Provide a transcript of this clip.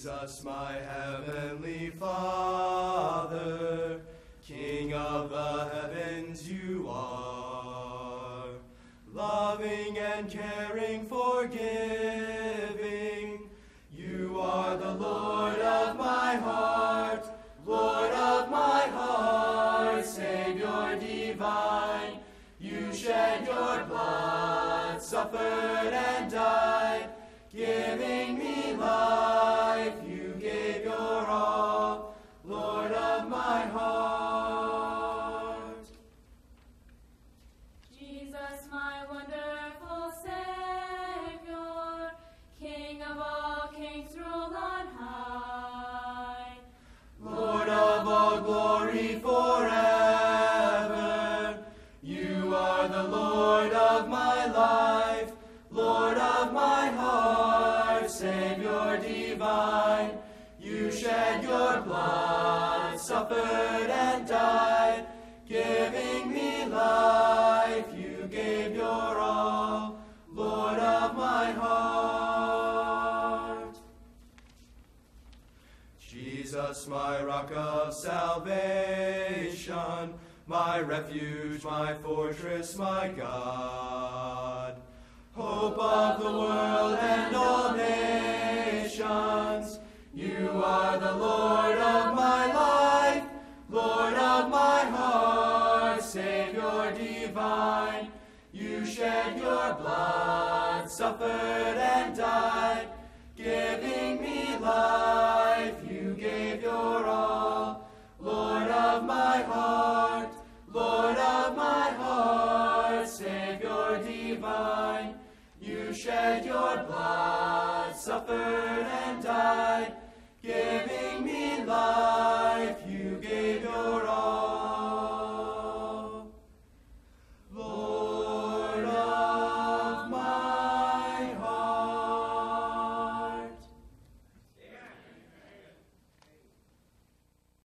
Jesus, my heavenly Father, King of the heavens you are, loving and caring, forgiving. You are the Lord of my heart, Lord of my heart, Savior divine. You shed your blood, suffered and died, giving me life. You gave your all, Lord of my heart. Jesus, my wonderful Savior, King of all kings, rule on high. Lord of all glory forever, you are the Lord of my life, Lord of my heart, Savior divine. You shed your blood, suffered and died, giving me life. You gave your all, Lord of my heart. Jesus, my rock of salvation, my refuge, my fortress, my God, hope of the world and all nations. You are the Lord of my life, Lord of my heart, Savior divine. You shed your blood, suffered and died, giving me life. You gave your all, Lord of my heart, Lord of my heart, Savior divine. You shed your blood, suffered and died,